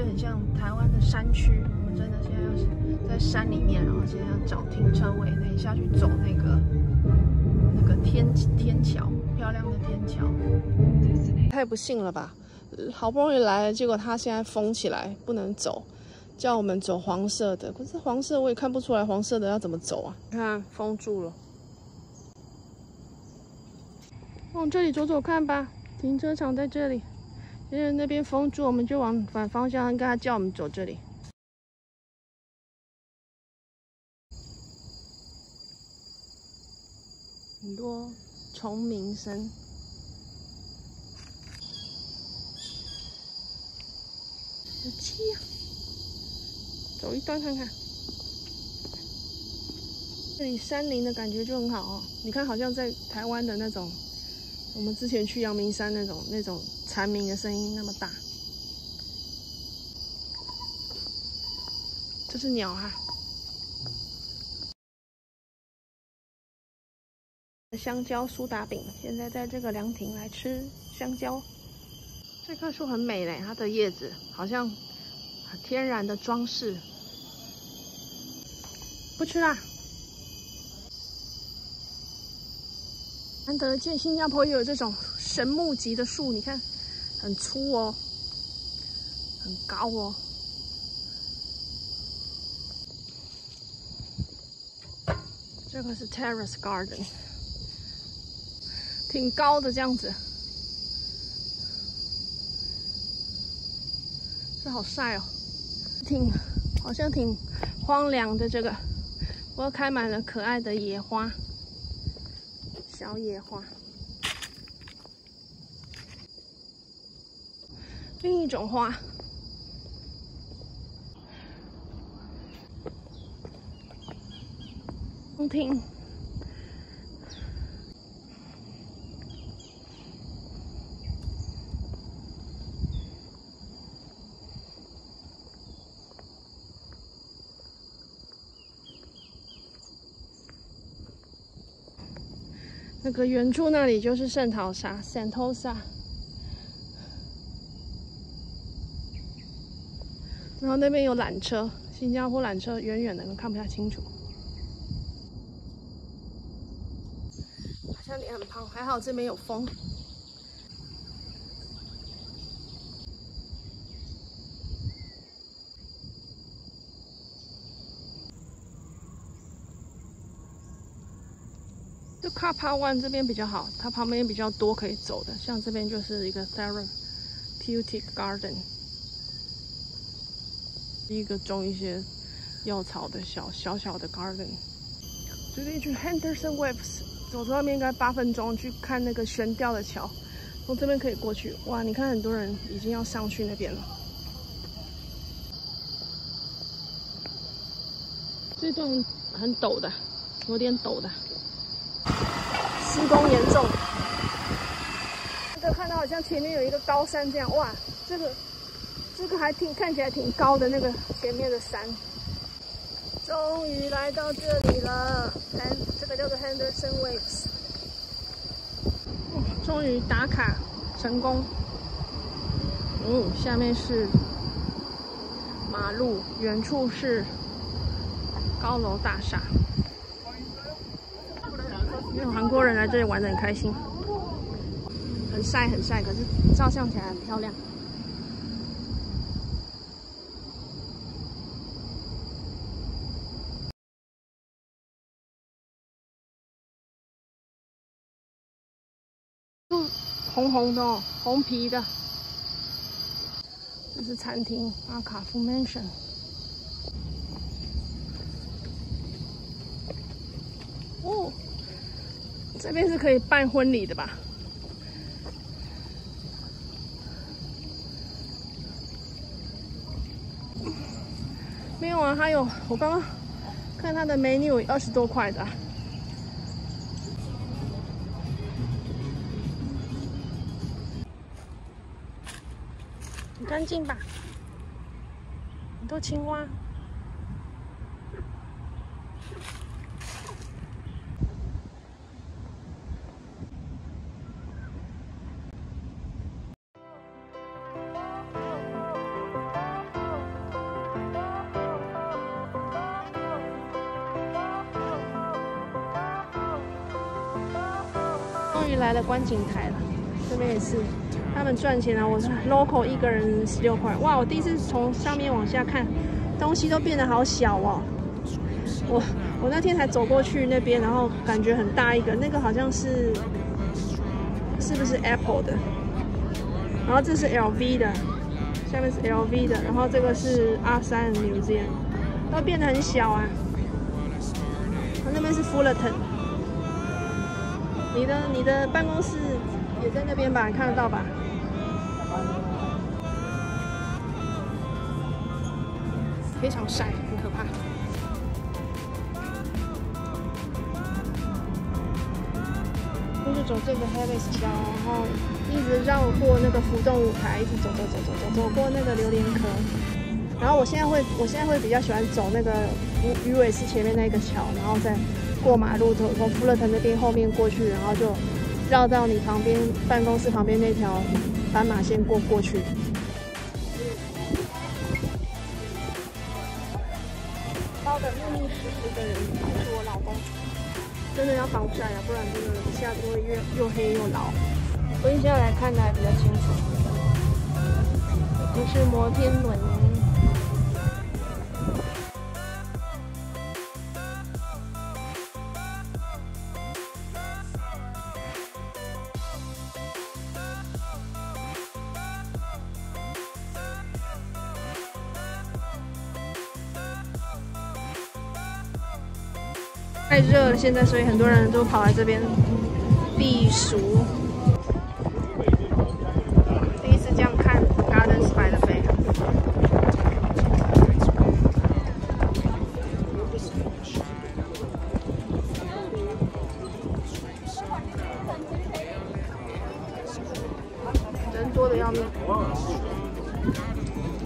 很像台湾的山区。我们真的现在要是在山里面，然后现在要找停车位，等一下去走那个天桥，漂亮的天桥。太不幸了吧！好不容易来了，结果它现在封起来，不能走，叫我们走黄色的。可是黄色我也看不出来，黄色的要怎么走啊？看封住了。往这里走走看吧，停车场在这里。现在那边封住，我们就往反方向，跟他叫我们走这里。很多虫鸣声。有气呀！走一段看看。这里山林的感觉就很好哦。你看，好像在台湾的那种，我们之前去阳明山那种蝉鸣的声音那么大。这是鸟啊。香蕉苏打饼，现在在这个凉亭来吃香蕉。这棵树很美嘞，它的叶子好像很天然的装饰。不吃啦。难得见新加坡也有这种神木级的树，你看，很粗哦，很高哦。这个是 Terrace Garden， 挺高的这样子。这好晒哦，好像挺荒凉的这个，不过开满了可爱的野花，小野花。另一种花，风亭。那个远处那里就是圣淘沙 （Sentosa）， 然后那边有缆车，新加坡缆车远远的看不太清楚，好像脸很胖，还好这边有风。就 Car Park One 这边比较好，它旁边比较多可以走的，像这边就是一个 Therapeutic Garden， 一个种一些药草的小小的 garden。决定去 Henderson Waves， 走到那边应该8分钟，去看那个悬吊的桥，从这边可以过去。哇，你看很多人已经要上去那边了。这段很陡的，有点陡的。施工严重，看到好像前面有一个高山这样，哇，这个还看起来挺高的那个前面的山。终于来到这里了，这个叫做 Henderson Waves， 终于打卡成功。下面是马路，远处是高楼大厦。因为韩国人来这里玩得很开心，很晒很晒，可是照相起来很漂亮。红红的哦，红皮的。这是餐厅阿卡夫 Mansion。哦。这边是可以办婚礼的吧？没有啊，还有我刚刚看它的 menu 20多块的。很干净吧？很多青蛙。 于来了观景台了，这边也是，他们赚钱啊！我是 local 一个人16块，哇！我第一次从上面往下看，东西都变得好小哦。我那天才走过去那边，然后感觉很大一个，那个好像是不是 Apple 的？然后这是 LV 的，下面是 LV 的，然后这个是R3 Museum， 都变得很小啊。那边是 Fullerton， 你的办公室也在那边吧？你看得到吧？非常晒，很可怕。就是走这个 Harris 桥，然后一直绕过那个浮动舞台，一直走过那个榴莲壳。然后我现在会比较喜欢走那个鱼尾狮前面那个桥，然后再过马路，从福勒腾那边后面过去，然后就绕到你旁边办公室旁边那条斑马线过去。包的密密实实的人是我老公。真的要防晒啊，不然真的一下子会又黑又老。我现在来看的还比较清楚。这是摩天轮。太热了，现在，所以很多人都跑来这边避暑。第一次这样看 Gardens by the Bay。人多的要命。